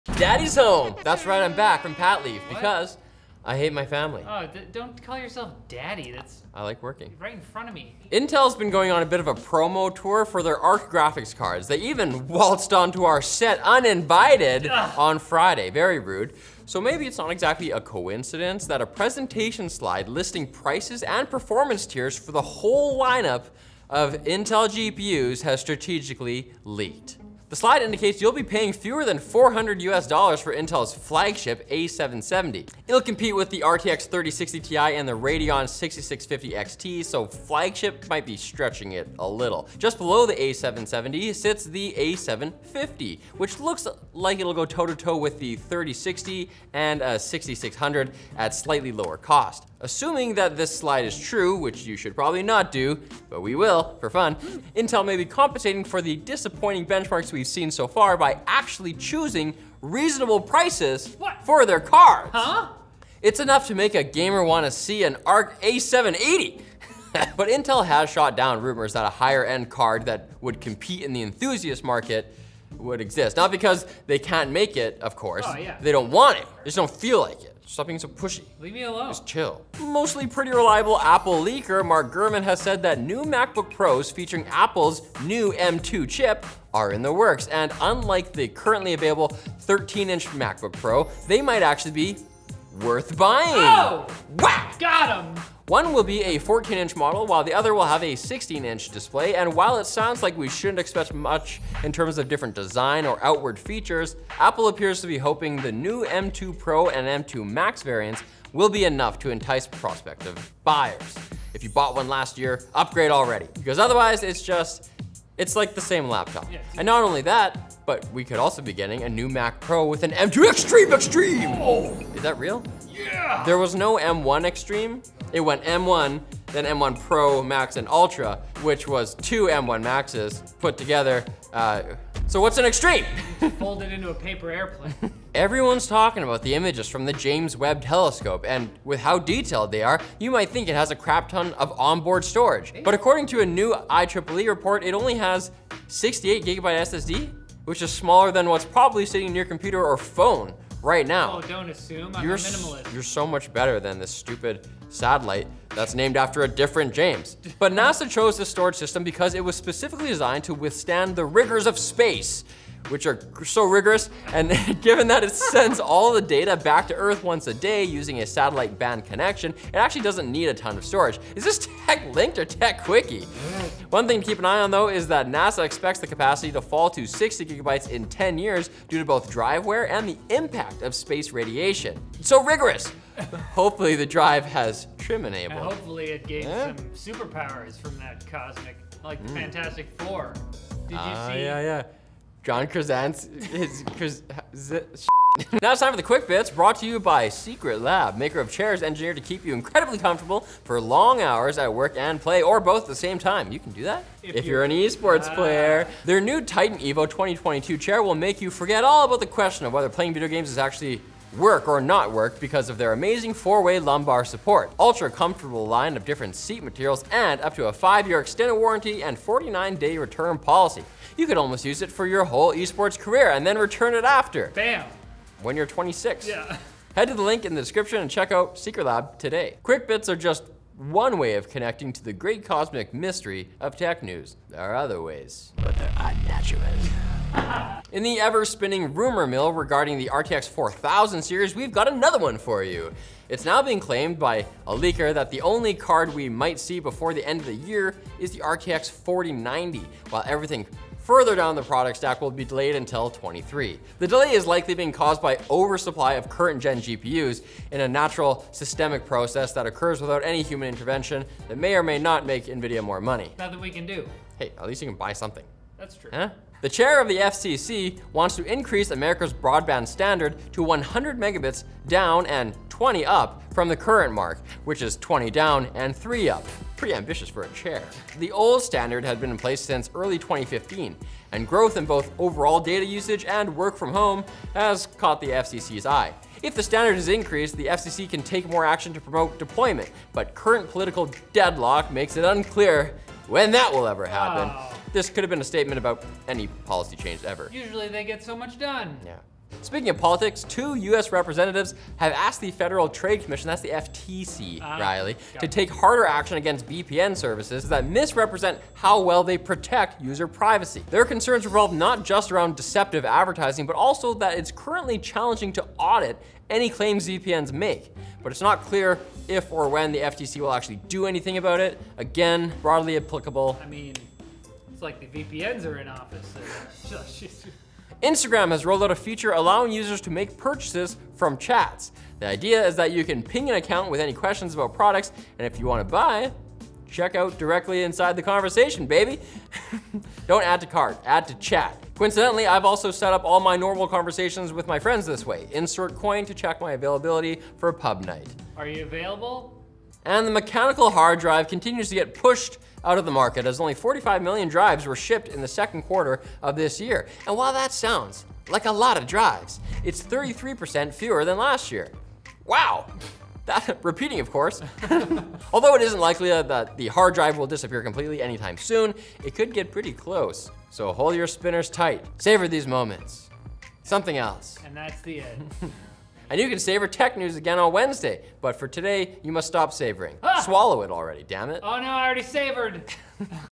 Daddy's home. That's right, I'm back from pat leave because I hate my family. Oh, don't call yourself daddy. I like working. Right in front of me. Intel's been going on a bit of a promo tour for their ARC graphics cards. They even waltzed onto our set uninvited on Friday. Very rude. So maybe it's not exactly a coincidence that a presentation slide listing prices and performance tiers for the whole lineup of Intel GPUs has strategically leaked. The slide indicates you'll be paying fewer than $400 for Intel's flagship A770. It'll compete with the RTX 3060 Ti and the Radeon 6650 XT, so flagship might be stretching it a little. Just below the A770 sits the A750, which looks like it'll go toe-to-toe with the 3060 and a 6600 at slightly lower cost. Assuming that this slide is true, which you should probably not do, but we will, for fun, Intel may be compensating for the disappointing benchmarks we've seen so far by actually choosing reasonable prices for their cards. Huh? It's enough to make a gamer want to see an ARC A780. But Intel has shot down rumors that a higher end card that would compete in the enthusiast market would exist. Not because they can't make it, of course. Oh, yeah. They don't want it. They just don't feel like it. Stop being so pushy. Leave me alone. Just chill. Mostly pretty reliable Apple leaker Mark Gurman has said that new MacBook Pros featuring Apple's new M2 chip are in the works. And unlike the currently available 13-inch MacBook Pro, they might actually be worth buying. Oh! Whack! Got him! One will be a 14-inch model, while the other will have a 16-inch display. And while it sounds like we shouldn't expect much in terms of different design or outward features, Apple appears to be hoping the new M2 Pro and M2 Max variants will be enough to entice prospective buyers. If you bought one last year, upgrade already, because otherwise it's like the same laptop. Yeah. And not only that, but we could also be getting a new Mac Pro with an M2 Extreme! Oh, is that real? Yeah! There was no M1 Extreme. It went M1, then M1 Pro, Max, and Ultra, which was two M1 Maxes put together. So what's an Extreme? Fold it into a paper airplane. Everyone's talking about the images from the James Webb Telescope, and with how detailed they are, you might think it has a crap ton of onboard storage. But according to a new IEEE report, it only has 68 gigabyte SSD, which is smaller than what's probably sitting in your computer or phone right now. Oh, don't assume. I'm a minimalist. You're so much better than this stupid satellite that's named after a different James. But NASA chose this storage system because it was specifically designed to withstand the rigors of space, which are so rigorous, and given that it sends all the data back to Earth once a day using a satellite band connection, it actually doesn't need a ton of storage. Is this tech linked or tech quickie? One thing to keep an eye on though is that NASA expects the capacity to fall to 60 gigabytes in 10 years due to both drive wear and the impact of space radiation. It's so rigorous. Hopefully the drive has trim enabled. And hopefully it gained some superpowers from that cosmic, like the Fantastic Four. Did you see? Yeah. John Krasinski, Now it's time for the Quick Bits, brought to you by Secret Lab, maker of chairs engineered to keep you incredibly comfortable for long hours at work and play, or both at the same time. You can do that if you're an esports player. Their new Titan Evo 2022 chair will make you forget all about the question of whether playing video games is actually work or not work because of their amazing 4-way lumbar support, ultra comfortable line of different seat materials, and up to a 5-year extended warranty and 49-day return policy. You could almost use it for your whole esports career and then return it after. Bam! When you're 26. Yeah. Head to the link in the description and check out Secret Lab today. Quick Bits are just one way of connecting to the great cosmic mystery of tech news. There are other ways, but they're unnatural. In the ever-spinning rumor mill regarding the RTX 4000 series, we've got another one for you. It's now being claimed by a leaker that the only card we might see before the end of the year is the RTX 4090, while everything further down the product stack will be delayed until 23. The delay is likely being caused by oversupply of current gen GPUs in a natural systemic process that occurs without any human intervention that may or may not make NVIDIA more money. Nothing we can do. Hey, at least you can buy something. That's true. Huh? The chair of the FCC wants to increase America's broadband standard to 100 megabits down and 20 up from the current mark, which is 20 down and 3 up. Pretty ambitious for a chair. The old standard had been in place since early 2015, and growth in both overall data usage and work from home has caught the FCC's eye. If the standard is increased, the FCC can take more action to promote deployment, but current political deadlock makes it unclear when that will ever happen. Oh. This could have been a statement about any policy change ever. Usually they get so much done. Yeah. Speaking of politics, 2 US representatives have asked the Federal Trade Commission, that's the FTC, Riley, to take harder action against VPN services that misrepresent how well they protect user privacy. Their concerns revolve not just around deceptive advertising, but also that it's currently challenging to audit any claims VPNs make. But it's not clear if or when the FTC will actually do anything about it. Again, broadly applicable. I mean, it's like the VPNs are in office. Instagram has rolled out a feature allowing users to make purchases from chats. The idea is that you can ping an account with any questions about products, and if you want to buy, check out directly inside the conversation, baby. Don't add to cart, add to chat. Coincidentally, I've also set up all my normal conversations with my friends this way. Insert coin to check my availability for a pub night. Are you available? And the mechanical hard drive continues to get pushed out of the market as only 45 million drives were shipped in the second quarter of this year. And while that sounds like a lot of drives, it's 33% fewer than last year. Wow. That, repeating, of course. Although it isn't likely that the hard drive will disappear completely anytime soon, it could get pretty close. So hold your spinners tight. Savor these moments. Something else. And that's the end. And you can savor tech news again on Wednesday, but for today, you must stop savoring. Swallow it already, damn it. Oh no, I already savored.